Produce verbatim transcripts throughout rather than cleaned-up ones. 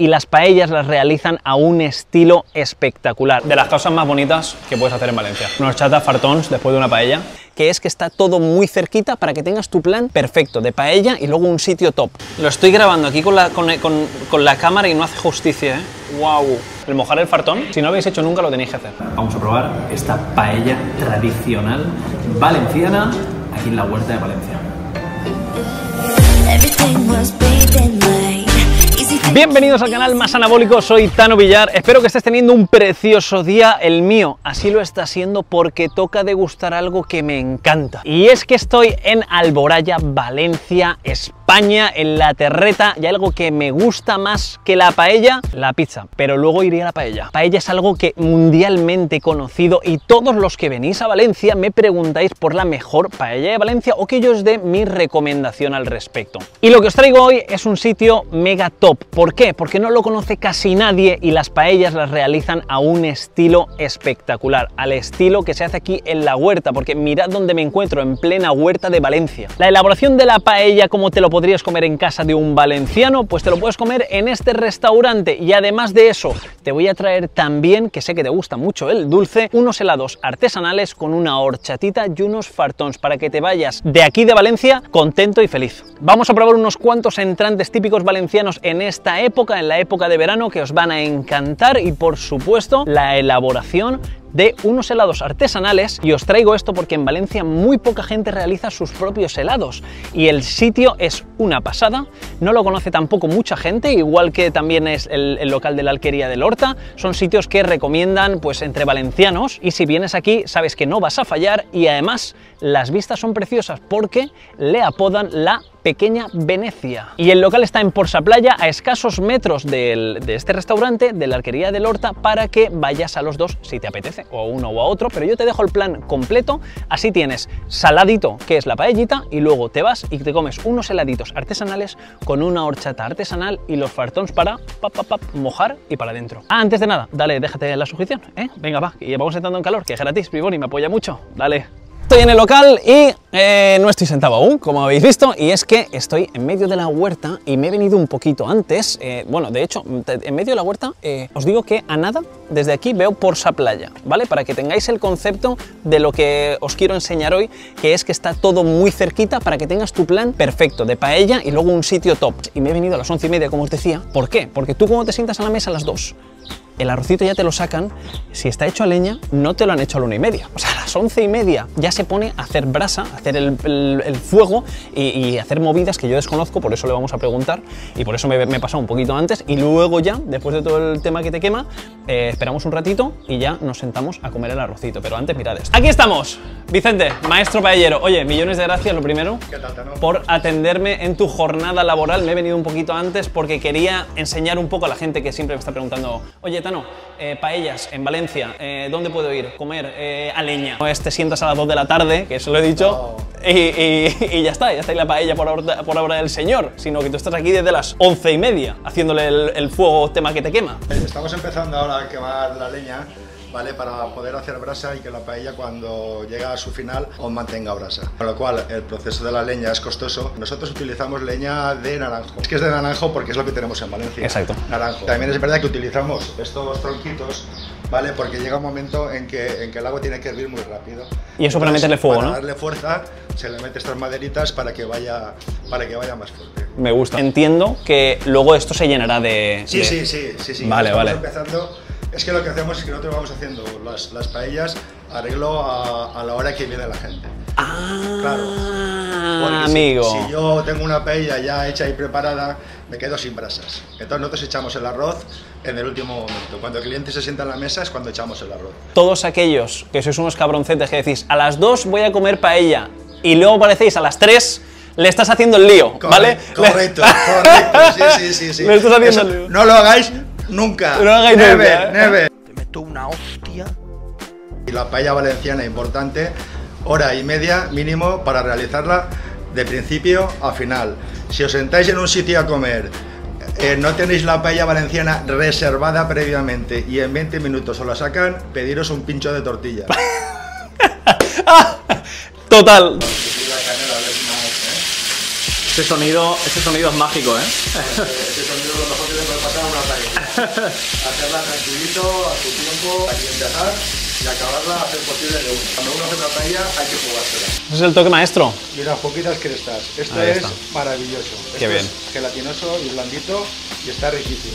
y las paellas las realizan a un estilo espectacular. De las cosas más bonitas que puedes hacer en Valencia. Unos chatas fartons después de una paella, que es que está todo muy cerquita para que tengas tu plan perfecto de paella y luego un sitio top. Lo estoy grabando aquí con la, con, con, con la cámara y no hace justicia, ¿eh? ¡Wow! El mojar el fartón, si no lo habéis hecho nunca, lo tenéis que hacer. Vamos a probar esta paella tradicional valenciana aquí en la Huerta de Valencia. Bienvenidos al canal más anabólico, soy Tano Villar, espero que estés teniendo un precioso día, el mío así lo está siendo porque toca degustar algo que me encanta. Y es que estoy en Alboraya, Valencia, España, en La Terreta, y algo que me gusta más que la paella, la pizza, pero luego iría a la paella. Paella es algo que mundialmente conocido y todos los que venís a Valencia me preguntáis por la mejor paella de Valencia o que yo os dé mi recomendación al respecto. Y lo que os traigo hoy es un sitio mega top. ¿Por qué? Porque no lo conoce casi nadie y las paellas las realizan a un estilo espectacular, al estilo que se hace aquí en la huerta, porque mirad dónde me encuentro, en plena huerta de Valencia. La elaboración de la paella, como te lo podrías comer en casa de un valenciano, pues te lo puedes comer en este restaurante. Y además de eso, te voy a traer también, que sé que te gusta mucho el dulce, unos helados artesanales con una horchatita y unos fartons para que te vayas de aquí de Valencia contento y feliz. Vamos a probar unos cuantos entrantes típicos valencianos en esta época, en la época de verano, que os van a encantar, y por supuesto la elaboración de unos helados artesanales. Y os traigo esto porque en Valencia muy poca gente realiza sus propios helados y el sitio es una pasada, no lo conoce tampoco mucha gente, igual que también es el, el local de la Alquería del Horta. Son sitios que recomiendan pues entre valencianos, y si vienes aquí sabes que no vas a fallar, y además las vistas son preciosas porque le apodan la Pequeña Venecia. Y el local está en Porsaplaya, a escasos metros del, de este restaurante, de la Alquería del Horta, para que vayas a los dos si te apetece, o uno o a otro, pero yo te dejo el plan completo. Así tienes saladito, que es la paellita, y luego te vas y te comes unos heladitos artesanales con una horchata artesanal y los fartons para pap, pap, pap, mojar y para adentro. Ah, antes de nada, dale, déjate la suscripción, ¿eh? Venga, va, que ya vamos entrando en calor, que es gratis, Piboni, me apoya mucho, dale. Estoy en el local y eh, no estoy sentado aún, como habéis visto, y es que estoy en medio de la huerta y me he venido un poquito antes. Eh, bueno, de hecho, en medio de la huerta eh, os digo que a nada, desde aquí veo Porsaplaya, ¿vale? Para que tengáis el concepto de lo que os quiero enseñar hoy, que es que está todo muy cerquita para que tengas tu plan perfecto de paella y luego un sitio top. Y me he venido a las once y media, como os decía. ¿Por qué? Porque tú cuando te sientas a la mesa a las dos, el arrocito ya te lo sacan, si está hecho a leña, no te lo han hecho a la una y media. O sea, a las once y media ya se pone a hacer brasa, a hacer el, el, el fuego y, y hacer movidas que yo desconozco, por eso le vamos a preguntar, y por eso me, me he pasado un poquito antes, y luego ya, después de todo el tema que te quema, eh, esperamos un ratito y ya nos sentamos a comer el arrocito. Pero antes, mirad esto. Aquí estamos, Vicente, maestro paellero. Oye, millones de gracias, lo primero, ¿Qué tal, Tano? por atenderme en tu jornada laboral. Me he venido un poquito antes porque quería enseñar un poco a la gente que siempre me está preguntando: oye, Tano, eh, paellas en Valencia, eh, ¿dónde puedo ir? Comer eh, a leña. No es te sientas a las dos de la tarde, que eso lo he dicho, no. y, y, y ya está, ya está ahí la paella por obra, por obra del Señor, sino que tú estás aquí desde las once y media haciéndole el, el fuego tema que te quema. Estamos empezando ahora a quemar la leña, ¿vale? Para poder hacer brasa y que la paella, cuando llega a su final, aún mantenga brasa. Con lo cual, el proceso de la leña es costoso. Nosotros utilizamos leña de naranjo. Es que es de naranjo porque es lo que tenemos en Valencia. Exacto. Naranjo. También es verdad que utilizamos estos tronquitos, ¿vale? Porque llega un momento en que, en que el agua tiene que hervir muy rápido. Y eso. Entonces, para meterle fuego, para ¿no? Para darle fuerza, se le mete estas maderitas para que vaya, para que vaya más fuerte. Me gusta. Entiendo que luego esto se llenará de... Sí, de... sí, sí, sí, sí. Vale, Estamos vale. empezando. Es que lo que hacemos es que nosotros vamos haciendo las, las paellas arreglo a, a la hora que viene la gente. Ah, claro. amigo. Si, si yo tengo una paella ya hecha y preparada, me quedo sin brasas. Entonces nosotros echamos el arroz en el último momento. Cuando el cliente se sienta en la mesa es cuando echamos el arroz. Todos aquellos que sois unos cabroncetes que decís, a las dos voy a comer paella, y luego aparecéis a las tres, le estás haciendo el lío, ¿vale? Correcto, correcto, sí, sí, sí, sí. Le estás haciendo Eso, el lío. No lo hagáis nunca. No lo hagáis never, nunca, ¿eh? never. Te meto una hostia. Y la paella valenciana, importante, hora y media mínimo para realizarla de principio a final. Si os sentáis en un sitio a comer, eh, no tenéis la paella valenciana reservada previamente y en veinte minutos os la sacan, pediros un pincho de tortilla. Total. Este sonido, este sonido es mágico, ¿eh? Ese sonido es lo mejor que te puede pasar a una paella. Hacerla tranquilito, a su tiempo, aquí empezar y acabarla a hacer posible de uno. Cuando uno hace una paella hay que jugársela. Ese es el toque maestro. Y unas poquitas crestas. Esto Ahí es está. maravilloso. Qué Esto bien. Es gelatinoso y blandito y está riquísimo.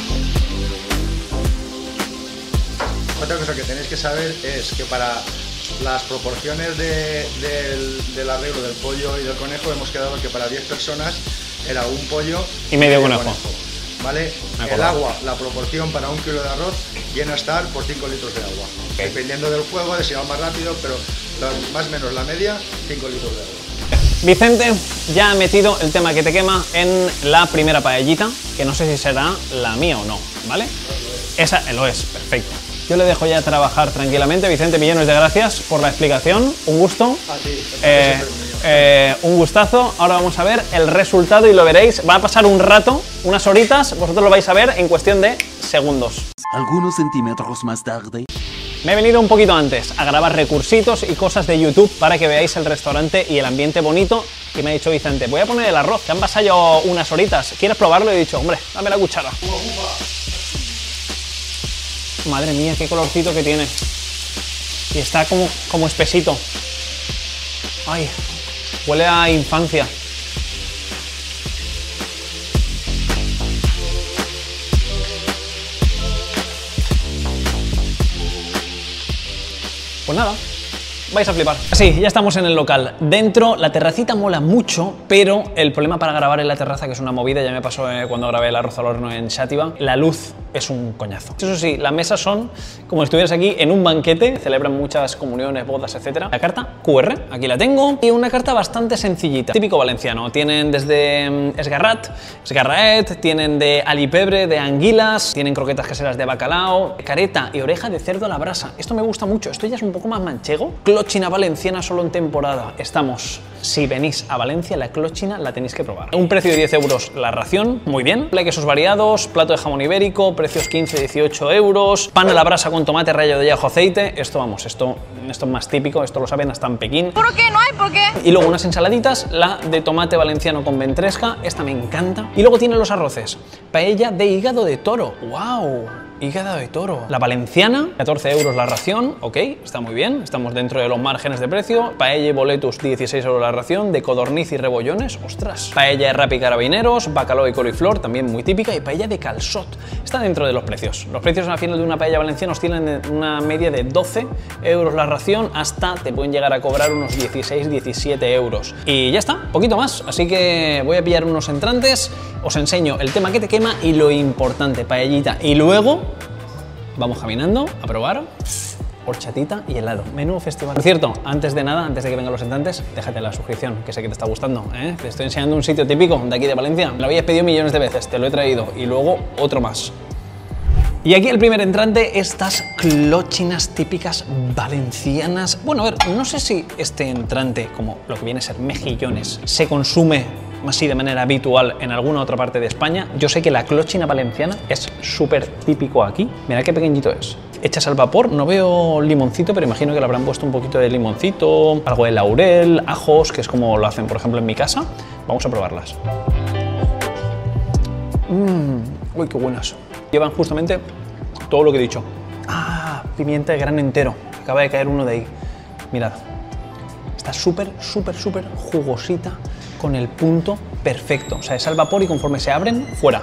Otra cosa que tenéis que saber es que para las proporciones de, del, del arreglo del pollo y del conejo hemos quedado que para diez personas era un pollo y medio conejo. ¿Vale? El agua, la proporción para un kilo de arroz viene a estar por cinco litros de agua. Okay. Dependiendo del fuego, de si va más rápido, pero más o menos la media, cinco litros de agua. Vicente ya ha metido el tema que te quema en la primera paellita, que no sé si será la mía o no, ¿vale? Esa lo es, perfecto. Yo le dejo ya trabajar tranquilamente. Vicente, millones de gracias por la explicación. Un gusto. A ti. Eh, eh, un gustazo. Ahora vamos a ver el resultado y lo veréis. Va a pasar un rato, unas horitas. Vosotros lo vais a ver en cuestión de segundos. Algunos centímetros más tarde. Me he venido un poquito antes a grabar recursitos y cosas de YouTube para que veáis el restaurante y el ambiente bonito. Y me ha dicho Vicente, voy a poner el arroz, que han pasado unas horitas. ¿Quieres probarlo? Y he dicho, hombre, dame la cuchara. Madre mía, qué colorcito que tiene. Y está como, como espesito. Ay, huele a infancia. Pues nada, vais a flipar. Sí, ya estamos en el local. Dentro, la terracita mola mucho, pero el problema para grabar en la terraza, que es una movida, ya me pasó eh, cuando grabé el arroz al horno en Xàtiva, la luz es un coñazo. Eso sí, las mesas son como si estuvieras aquí en un banquete, celebran muchas comuniones, bodas, etcétera. La carta cu erre, aquí la tengo, y una carta bastante sencillita, típico valenciano. Tienen desde um, esgarrat, esgarraet, tienen de alipebre, de anguilas, tienen croquetas caseras de bacalao, careta y oreja de cerdo a la brasa. Esto me gusta mucho, esto ya es un poco más manchego. Clochina valenciana solo en temporada. Estamos, si venís a Valencia, la clochina la tenéis que probar. Un precio de diez euros la ración, muy bien. Quesos variados, plato de jamón ibérico, precios quince a dieciocho euros, pan a la brasa con tomate rallado de ajo, aceite. Esto, vamos, esto, esto es más típico, esto lo saben hasta en Pekín. ¿Por qué? No hay por qué. Y luego unas ensaladitas, la de tomate valenciano con ventresca, esta me encanta. Y luego tiene los arroces, paella de hígado de toro. ¡Wow! Hígado de toro. La valenciana, catorce euros la ración, ok, está muy bien, estamos dentro de los márgenes de precio. Paella y boletus, dieciséis euros la ración, de codorniz y rebollones, ostras. Paella de rapi carabineros, bacalao y coliflor, también muy típica, y paella de calçot. Está dentro de los precios. Los precios al final de una paella valenciana oscilan de una media de doce euros la ración hasta te pueden llegar a cobrar unos dieciséis, diecisiete euros. Y ya está, poquito más, así que voy a pillar unos entrantes, os enseño el tema que te quema y lo importante, paellita, y luego vamos caminando a probar horchatita y helado. Menú festival. Por cierto, antes de nada, antes de que vengan los entrantes, déjate la suscripción, que sé que te está gustando, ¿eh? Te estoy enseñando un sitio típico de aquí de Valencia. Me lo habías pedido millones de veces, te lo he traído. Y luego otro más. Y aquí el primer entrante, estas clochinas típicas valencianas. Bueno, a ver, no sé si este entrante, como lo que viene a ser mejillones, se consume así de manera habitual en alguna otra parte de España. Yo sé que la clochina valenciana es súper típico aquí. Mira qué pequeñito es. Hechas al vapor, no veo limoncito, pero imagino que le habrán puesto un poquito de limoncito, algo de laurel, ajos, que es como lo hacen, por ejemplo, en mi casa. Vamos a probarlas. Mmm, uy, qué buenas. Llevan justamente todo lo que he dicho. Ah, pimienta de grano entero. Acaba de caer uno de ahí. Mirad. Está súper, súper, súper jugosita, con el punto perfecto. O sea, es al vapor y conforme se abren, fuera.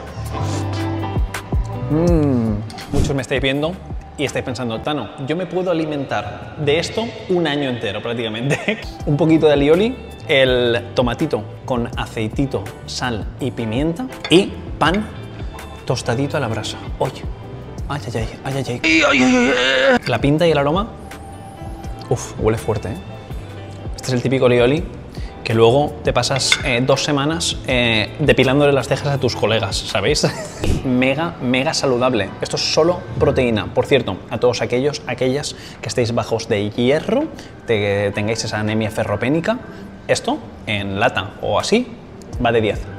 Mmm. Muchos me estáis viendo y estáis pensando, Tano, yo me puedo alimentar de esto un año entero prácticamente. Un poquito de alioli, el tomatito con aceitito, sal y pimienta y pan tostadito a la brasa. Oye, ay, ay, ay, ay, ay, ay. La pinta y el aroma, uf, huele fuerte, ¿eh? Este es el típico alioli que luego te pasas eh, dos semanas eh, depilándole las cejas a tus colegas, ¿sabéis? Mega, mega saludable. Esto es solo proteína. Por cierto, a todos aquellos, aquellas que estéis bajos de hierro, que tengáis esa anemia ferropénica, esto en lata o así va de diez.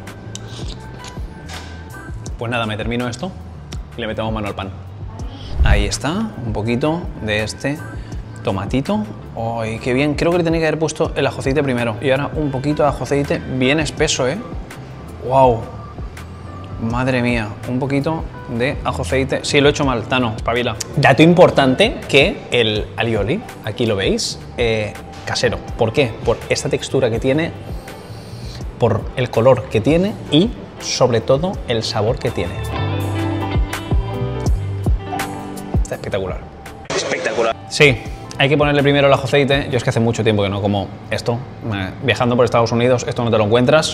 Pues nada, me termino esto y le metemos mano al pan. Ahí está, un poquito de este tomatito. ¡Ay, qué bien! Creo que le tenía que haber puesto el ajocite primero. Y ahora un poquito de ajocite bien espeso, ¿eh? ¡Wow! Madre mía, un poquito de ajo aceite. Sí, lo he hecho mal, Tano, espabila. Dato importante que el alioli, aquí lo veis, eh, casero. ¿Por qué? Por esta textura que tiene, por el color que tiene y sobre todo el sabor que tiene. Está espectacular. Espectacular. Sí, hay que ponerle primero el ajo aceite. Yo es que hace mucho tiempo que no como esto. Viajando por Estados Unidos, esto no te lo encuentras.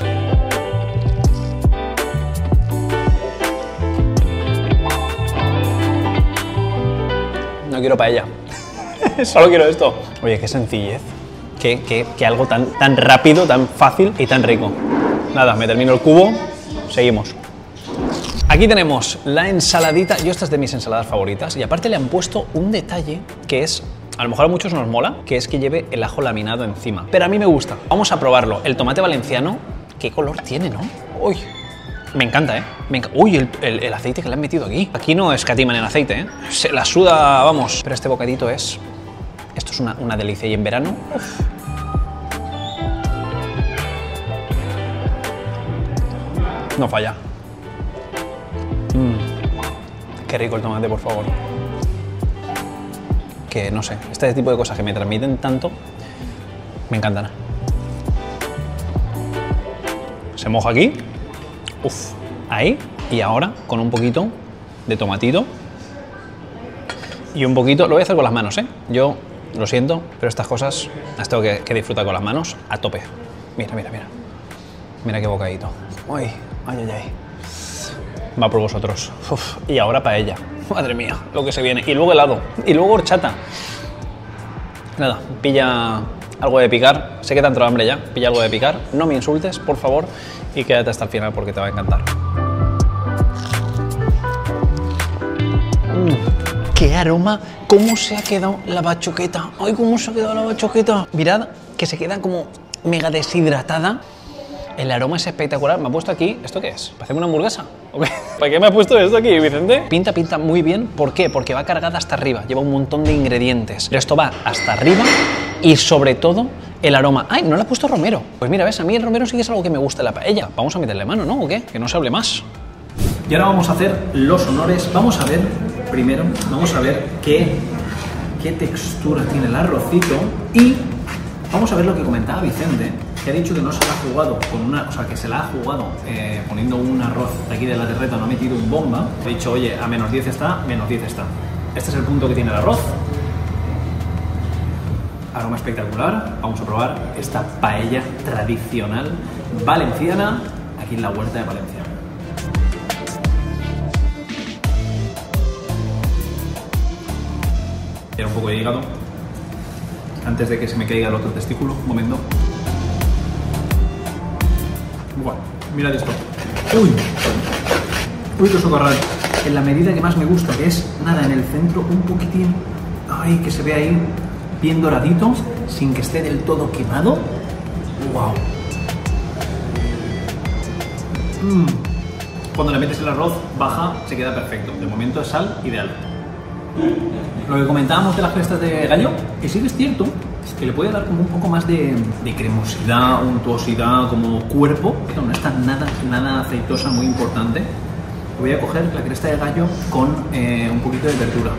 No quiero paella. Solo quiero esto. Oye, qué sencillez. Que, que, que algo tan, tan rápido, tan fácil y tan rico. Nada, me termino el cubo. Seguimos. Aquí tenemos la ensaladita. Yo esta es de mis ensaladas favoritas. Y aparte le han puesto un detalle que es, a lo mejor a muchos nos mola, que es que lleve el ajo laminado encima. Pero a mí me gusta. Vamos a probarlo. El tomate valenciano, ¿qué color tiene, no? Uy, me encanta, ¿eh? Me enc Uy, el, el, el aceite que le han metido aquí. Aquí no escatiman en aceite, ¿eh? Se la suda, vamos. Pero este bocadito es... Esto es una, una delicia. Y en verano... Uf. No falla. Mm. Qué rico el tomate, por favor. Que no sé, este tipo de cosas que me transmiten tanto, me encantan. Se moja aquí. Uf, ahí. Y ahora con un poquito de tomatito. Y un poquito, lo voy a hacer con las manos, ¿eh? Yo lo siento, pero estas cosas las tengo que, que disfrutar con las manos a tope. Mira, mira, mira. Mira qué bocadito. Uy, ay, ay, ay. Va por vosotros. Uf, y ahora paella. Madre mía, lo que se viene. Y luego helado. Y luego horchata. Nada, pilla algo de picar. Sé que te ha entrado hambre ya. Pilla algo de picar. No me insultes, por favor. Y quédate hasta el final porque te va a encantar. Mm, ¡qué aroma! ¿Cómo se ha quedado la bachoqueta? ¡Ay, cómo se ha quedado la bachoqueta! Mirad que se queda como mega deshidratada. El aroma es espectacular. Me ha puesto aquí... ¿Esto qué es? ¿Para hacerme una hamburguesa? ¿Okay? ¿Para qué me ha puesto esto aquí, Vicente? Pinta, pinta muy bien. ¿Por qué? Porque va cargada hasta arriba. Lleva un montón de ingredientes. Pero esto va hasta arriba y sobre todo el aroma. ¡Ay, no le ha puesto romero! Pues mira, ves, a mí el romero sí que es algo que me gusta en la paella. Vamos a meterle mano, ¿no? ¿O qué? Que no se hable más. Y ahora vamos a hacer los honores. Vamos a ver, primero, vamos a ver qué, qué textura tiene el arrocito y vamos a ver lo que comentaba Vicente, que ha dicho que no se la ha jugado con una, o sea, que se la ha jugado eh, poniendo un arroz de aquí de la terreta, no ha metido un bomba. He dicho, oye, a menos diez está, menos diez está. Este es el punto que tiene el arroz. Aroma espectacular. Vamos a probar esta paella tradicional valenciana aquí en la huerta de Valencia. Era un poco de hígado. Antes de que se me caiga el otro testículo, un momento. Bueno, mirad esto. Uy, uy, qué socorral. En la medida que más me gusta, que es nada, en el centro, un poquitín. Ay, que se ve ahí bien doradito, sin que esté del todo quemado. Wow. Mm. Cuando le metes el arroz, baja, se queda perfecto. De momento es sal ideal. Lo que comentábamos de las crestas de gallo, que sí que es cierto, que le puede dar como un poco más de, de cremosidad, untuosidad, como cuerpo, pero no está nada, nada aceitosa, muy importante. Voy a coger la cresta de gallo con eh, un poquito de verdura.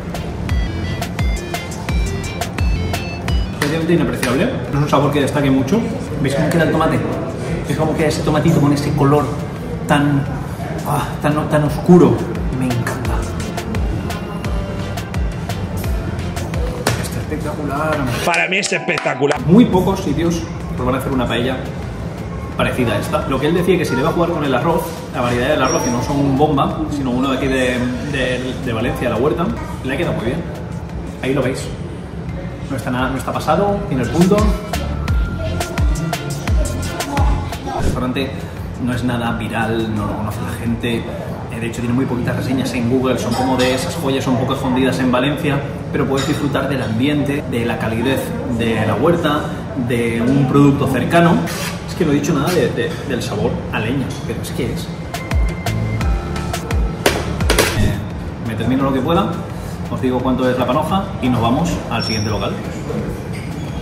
Realmente inapreciable, no es un sabor que destaque mucho. ¿Veis cómo queda el tomate? ¿Veis cómo queda ese tomatito con ese color tan, ah, tan, tan oscuro? Me encanta. Espectacular. Para mí es espectacular. Muy pocos sitios pues van a hacer una paella parecida a esta. Lo que él decía que si le va a jugar con el arroz, la variedad del arroz, que no son bomba, sino uno de aquí de, de, de Valencia, la huerta, le ha quedado muy bien. Ahí lo veis. No está, nada, no está pasado, tiene el punto. El restaurante no es nada viral, no lo conoce la gente. De hecho, tiene muy poquitas reseñas en Google, son como de esas joyas un poco escondidas en Valencia, pero puedes disfrutar del ambiente, de la calidez de la huerta, de un producto cercano. Es que no he dicho nada de, de, del sabor a leña, pero es que es. Eh, me termino lo que pueda, os digo cuánto es la panoja y nos vamos al siguiente local.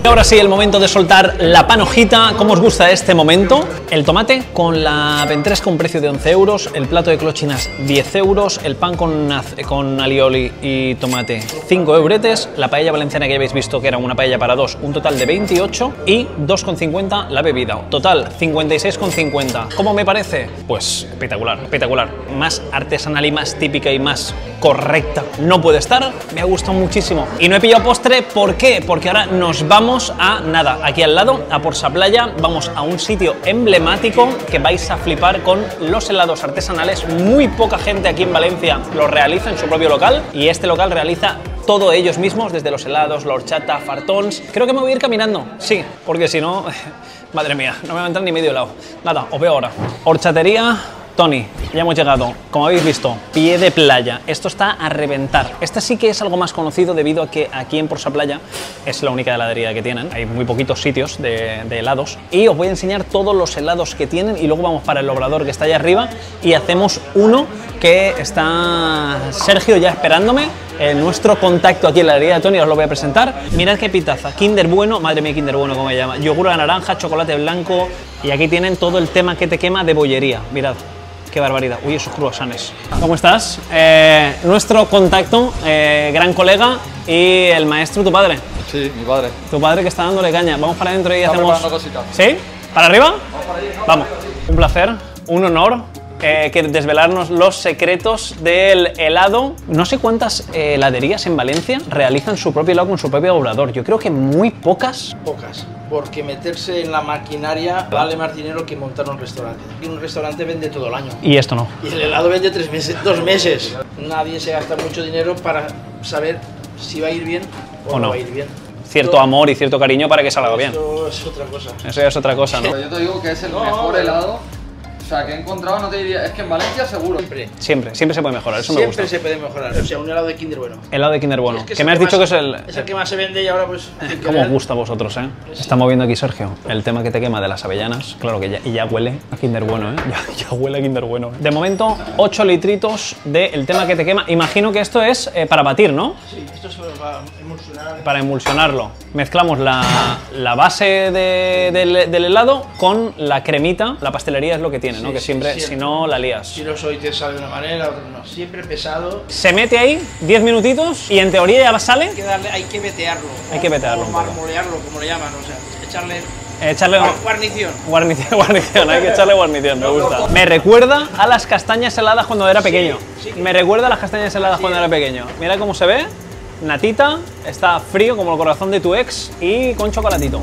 Y ahora sí, el momento de soltar la panojita. ¿Cómo os gusta este momento? El tomate con la ventresca, un precio de once euros, el plato de clochinas diez euros, el pan con, con alioli y tomate cinco euretes, la paella valenciana que habéis visto que era una paella para dos, un total de veintiocho y dos con cincuenta la bebida. Total cincuenta y seis con cincuenta. ¿Cómo me parece? Pues espectacular, espectacular. Más artesanal y más típica y más correcta no puede estar. Me ha gustado muchísimo. Y no he pillado postre, ¿por qué? Porque ahora nos vamos a nada, aquí al lado, a Porsaplaya. Vamos a un sitio emblemático que vais a flipar con los helados artesanales. Muy poca gente aquí en Valencia los realiza en su propio local y este local realiza todo ellos mismos, desde los helados, la horchata, fartons. Creo que me voy a ir caminando, sí, porque si no, madre mía, no me va a entrar ni medio helado. Nada, os veo ahora. Horchatería Tony, ya hemos llegado. Como habéis visto, pie de playa. Esto está a reventar. Este sí que es algo más conocido debido a que aquí en Porsaplaya es la única heladería que tienen. Hay muy poquitos sitios de, de helados. Y os voy a enseñar todos los helados que tienen y luego vamos para el obrador que está allá arriba y hacemos uno que está Sergio ya esperándome. En nuestro contacto aquí en la heladería de Tony os lo voy a presentar. Mirad qué pitaza. Kinder Bueno, madre mía, Kinder Bueno, ¿cómo se llama? Yogur a naranja, chocolate blanco y aquí tienen todo el tema que te quema de bollería. Mirad. Qué barbaridad. Uy, esos croissants. ¿Cómo estás? Eh, nuestro contacto, eh, gran colega y el maestro, tu padre. Sí, mi padre. Tu padre que está dándole caña. Vamos para adentro y está hacemos... cositas. ¿Sí? ¿Para arriba? Vamos para allí, ¿no? Vamos. Un placer, un honor. Eh, que desvelarnos los secretos del helado. No sé cuántas eh, heladerías en Valencia realizan su propio helado con su propio obrador. Yo creo que muy pocas. Pocas, porque meterse en la maquinaria vale más dinero que montar un restaurante. Y un restaurante vende todo el año. Y esto no. Y el helado vende tres meses, dos meses. Nadie se gasta mucho dinero para saber si va a ir bien o, o no. no va a ir bien. Cierto Todo, amor y cierto cariño para que salga bien. Eso es otra cosa. Eso ya es otra cosa, ¿no? Pero yo te digo que es el No, mejor pero- helado. O sea, que he encontrado, no te diría, es que en Valencia seguro. Siempre. Siempre, siempre se puede mejorar, eso me Siempre gusta. se puede mejorar. O sea, un helado de Kinder Bueno. Helado de Kinder Bueno, Es que, es el me has dicho más- que es el... Es el que más se vende y ahora pues... sin ¿Cómo querer- os gusta a vosotros, eh? Está moviendo aquí Sergio el tema que te quema de las avellanas. Claro que ya, y ya huele a Kinder Bueno, ¿eh? Ya, ya huele a Kinder Bueno. De momento, ocho litritos del tema que te quema. Imagino que esto es eh, para batir, ¿no? Sí, esto se va a emulsionar. Para emulsionarlo. Mezclamos la, la base de- del, del helado con la cremita. La pastelería es lo que tiene, ¿no? Sí, Que sí, siempre, siempre. si no, la lías. Si no soy te sale de una manera, otra no. Siempre pesado. Se mete ahí diez minutitos y en teoría ya sale. Hay que, darle, hay que vetearlo. Hay que vetearlo O un poco. marmolearlo, como le llaman. O sea, echarle Echarle guar- guarnición. guarnición, guarnición, hay que echarle guarnición, me gusta. Me recuerda a las castañas heladas cuando era pequeño. sí que- Me recuerda a las castañas heladas cuando era pequeño. Mira cómo se ve. Natita, está frío como el corazón de tu ex y con chocolatito.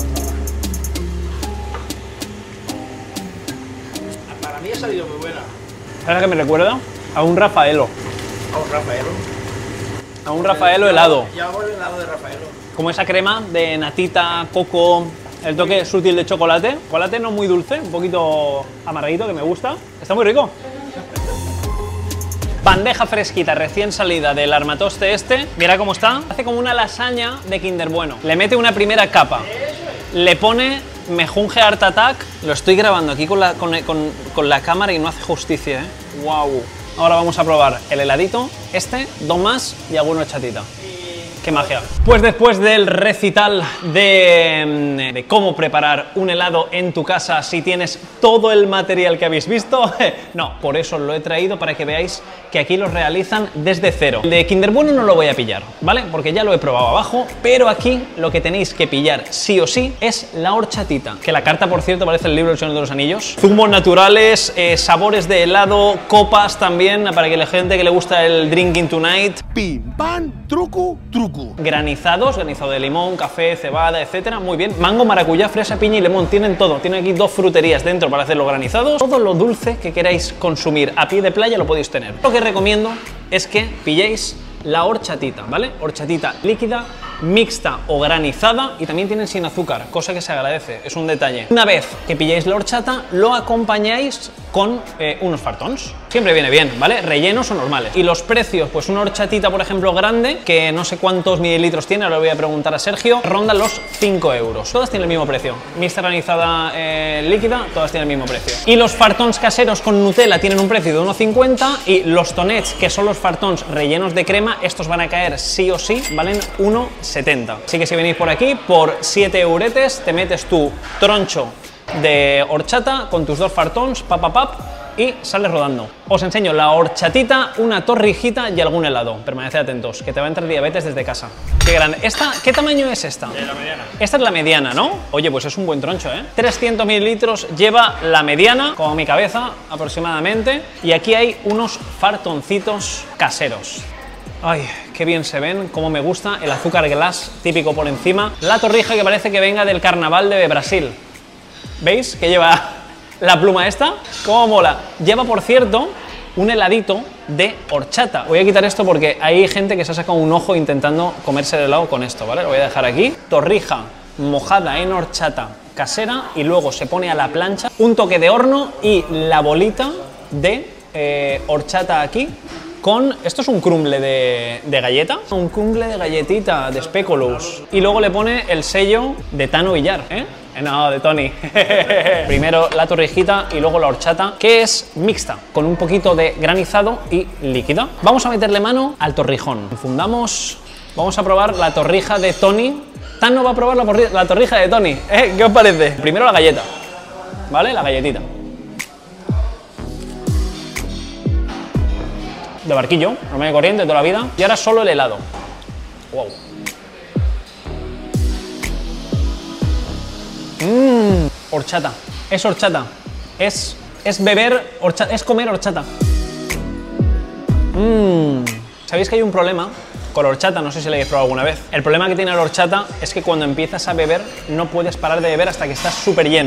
Para mí ha salido muy buena. ¿Sabes a qué me recuerda? A un Rafaelo. A un Rafaelo. A un Rafaelo helado. Ya hago el helado de Rafaelo. Como esa crema de natita, coco, el toque sutil de chocolate. Chocolate no muy dulce, un poquito amarguito que me gusta. Está muy rico. Bandeja fresquita, recién salida del armatoste este. Mira cómo está. Hace como una lasaña de Kinder Bueno. Le mete una primera capa. Le pone mejunje Art Attack. Lo estoy grabando aquí con la, con, con- con la cámara y no hace justicia, ¿eh? ¡Wow! Ahora vamos a probar el heladito, este, dos más y alguno chatita. ¡Qué magia! Pues después del recital de, de cómo preparar un helado en tu casa si tienes todo el material que habéis visto, no, por eso lo he traído para que veáis que aquí los realizan desde cero. El de Kinder Bueno no lo voy a pillar, ¿vale? Porque ya lo he probado abajo, pero aquí lo que tenéis que pillar sí o sí es la horchatita, que la carta, por cierto, parece el libro del Señor de los Anillos. Zumos naturales, eh, sabores de helado, copas también, para que la gente que le gusta el Drinking Tonight. Pim, pam, truco, truco. Granizados, granizado de limón, café, cebada, etcétera. Muy bien. Mango, maracuyá, fresa, piña y limón. Tienen todo. Tienen aquí dos fruterías dentro para hacer los granizados. Todo lo dulce que queráis consumir a pie de playa lo podéis tener. Lo que recomiendo es que pilléis la horchatita, ¿vale? Horchatita líquida, mixta o granizada y también tienen sin azúcar, cosa que se agradece, es un detalle. Una vez que pilléis la horchata, lo acompañáis con eh, unos fartons. Siempre viene bien, ¿vale? Rellenos o normales. Y los precios, pues una horchatita, por ejemplo, grande, que no sé cuántos mililitros tiene, ahora le voy a preguntar a Sergio, rondan los cinco euros. Todas tienen el mismo precio. Mixta granizada eh, líquida, todas tienen el mismo precio. Y los fartons caseros con Nutella tienen un precio de uno cincuenta y los tonets, que son los fartons rellenos de crema, estos van a caer sí o sí, valen uno setenta. Así que si venís por aquí, por siete euretes, te metes tu troncho de horchata con tus dos fartons, pap, pap, pap, y sales rodando. Os enseño la horchatita, una torrijita y algún helado. Permaneced atentos, que te va a entrar diabetes desde casa. Qué grande. ¿Esta, qué tamaño es esta? De la mediana. Esta es la mediana, ¿no? Oye, pues es un buen troncho, ¿eh? trescientos mililitros lleva la mediana, como mi cabeza aproximadamente. Y aquí hay unos fartoncitos caseros. Ay, qué bien se ven, cómo me gusta. El azúcar glass típico por encima. La torrija que parece que venga del carnaval de Brasil. ¿Veis? Que lleva la pluma esta. ¿Cómo mola? Lleva, por cierto, un heladito de horchata. Voy a quitar esto porque hay gente que se ha sacado un ojo intentando comerse el helado con esto, ¿vale? Lo voy a dejar aquí. Torrija mojada en horchata casera y luego se pone a la plancha. Un toque de horno y la bolita de eh, horchata aquí. Con, esto es un crumble de, de galleta, un crumble de galletita de Speculoos. Y luego le pone el sello de Tano Villar, ¿eh? No, de Tony. Primero la torrijita y luego la horchata, que es mixta, con un poquito de granizado y líquida. Vamos a meterle mano al torrijón. Infundamos, vamos a probar la torrija de Tony. Tano va a probar la, la torrija de Tony, ¿eh? ¿Qué os parece? Primero la galleta, ¿vale? La galletita. De barquillo, normal y corriente, toda la vida. Y ahora solo el helado. Wow. Mmm, horchata. Es horchata. Es, es beber horchata. Es comer horchata. Mmm. ¿Sabéis que hay un problema con la horchata? No sé si la habéis probado alguna vez. El problema que tiene la horchata es que cuando empiezas a beber no puedes parar de beber hasta que estás súper lleno.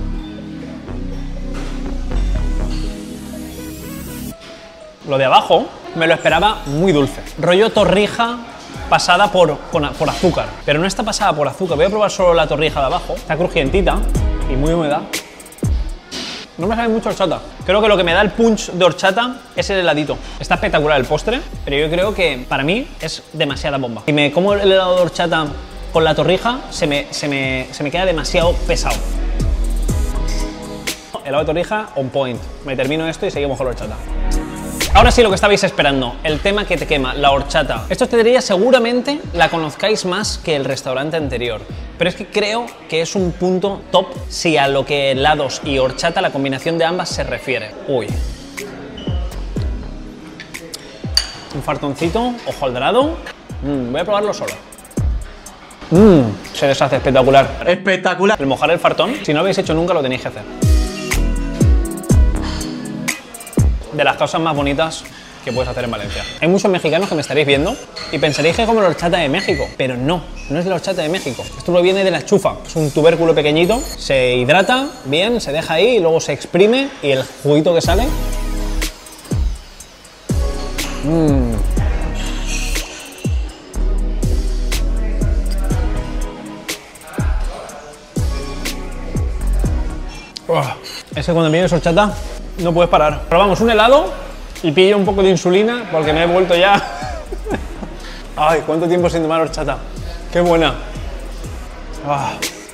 Lo de abajo me lo esperaba muy dulce. Rollo torrija pasada por, con, por azúcar. Pero no está pasada por azúcar. Voy a probar solo la torrija de abajo. Está crujientita y muy húmeda. No me sabe mucho horchata. Creo que lo que me da el punch de horchata es el heladito. Está espectacular el postre, pero yo creo que para mí es demasiada bomba. Si me como el helado de horchata con la torrija, se me, se me, se me queda demasiado pesado. Helado de torrija on point. Me termino esto y seguimos con la horchata. Ahora sí, lo que estabais esperando, el tema que te quema, la horchata. Esta hostelería seguramente la conozcáis más que el restaurante anterior, pero es que creo que es un punto top si a lo que helados y horchata, la combinación de ambas se refiere. Uy. Un fartoncito, ojo al dorado. Mm, voy a probarlo solo. Mm, se deshace espectacular. Espectacular. El mojar el fartón, si no lo habéis hecho nunca, lo tenéis que hacer. De las cosas más bonitas que puedes hacer en Valencia. Hay muchos mexicanos que me estaréis viendo y pensaréis que es como la horchata de México, pero no, no es la horchata de México. Esto proviene de la chufa, es un tubérculo pequeñito, se hidrata bien, se deja ahí y luego se exprime y el juguito que sale... Mmm. Oh, es que cuando vienes horchata no puedes parar. Probamos un helado y pillo un poco de insulina porque me he vuelto ya... Ay, cuánto tiempo sin tomar horchata. Qué buena. Ah.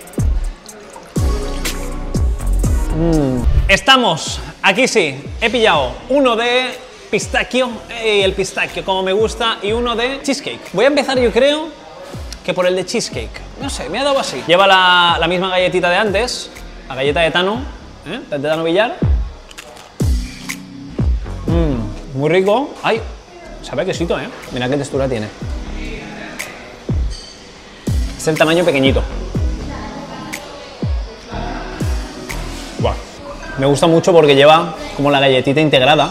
Mm. Estamos, aquí sí, he pillado uno de pistachio, y el pistachio como me gusta, y uno de cheesecake. Voy a empezar, yo creo, que por el de cheesecake. No sé, me ha dado así. Lleva la, la misma galletita de antes, la galleta de Tano, ¿eh? De Tano Villar. Mmm, muy rico. Ay, sabe a quesito, ¿eh? Mira qué textura tiene. Es el tamaño pequeñito. Buah. Me gusta mucho porque lleva como la galletita integrada.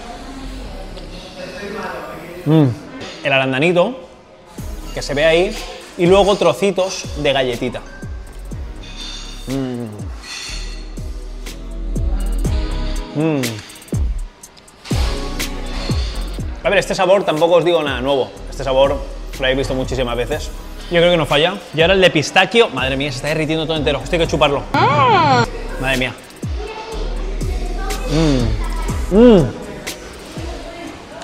Mmm. El arandanito, que se ve ahí, y luego trocitos de galletita. Mmm. Mmm. A ver, este sabor tampoco os digo nada nuevo. Este sabor lo habéis visto muchísimas veces. Yo creo que no falla. Y ahora el de pistachio. Madre mía, se está derritiendo todo entero. Esto hay que chuparlo. Ah. Madre mía. Mmm. Mmm.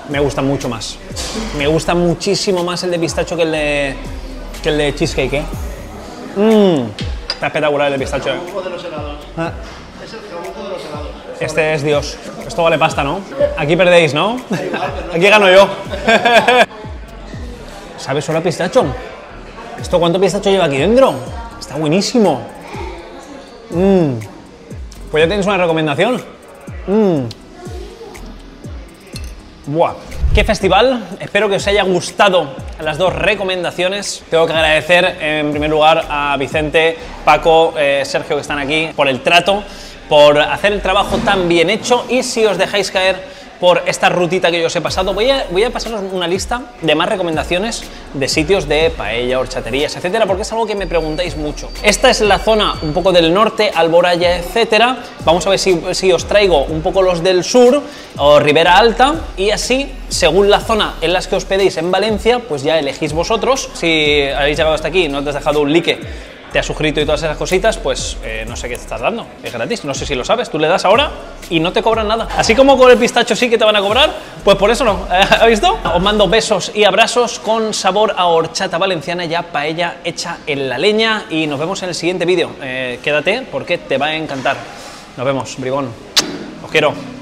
me gusta mucho más. Me gusta muchísimo más el de pistacho que el de, que el de cheesecake, ¿eh? Mmm, está espectacular el de pistacho. El trabuco de los helados. Ah. Es el trabuco de los helados. Este es Dios. Esto vale pasta, ¿no? Aquí perdéis, ¿no? Aquí gano yo. ¿Sabes solo a pistacho? ¿Esto cuánto pistacho lleva aquí dentro? Está buenísimo. Mmm. Pues ya tienes una recomendación. Mmm. Buah. ¡Qué festival! Espero que os haya gustado las dos recomendaciones. Tengo que agradecer en primer lugar a Vicente, Paco, eh, Sergio, que están aquí, por el trato, por hacer el trabajo tan bien hecho, y si os dejáis caer por esta rutita que yo os he pasado, voy a, voy a pasaros una lista de más recomendaciones de sitios de paella, horchaterías, etcétera, porque es algo que me preguntáis mucho. Esta es la zona un poco del norte, Alboraya, etcétera. Vamos a ver si, si os traigo un poco los del sur o Ribera Alta, y así, según la zona en las que os pedéis en Valencia, pues ya elegís vosotros. Si habéis llegado hasta aquí y no te has dejado un like, te has suscrito y todas esas cositas, pues eh, no sé qué te estás dando, es gratis, no sé si lo sabes, tú le das ahora y no te cobran nada. Así como con el pistacho sí que te van a cobrar, pues por eso no, ¿has visto? Os mando besos y abrazos con sabor a horchata valenciana, ya paella hecha en la leña, y nos vemos en el siguiente vídeo. Eh, quédate porque te va a encantar. Nos vemos, bribón. Os quiero.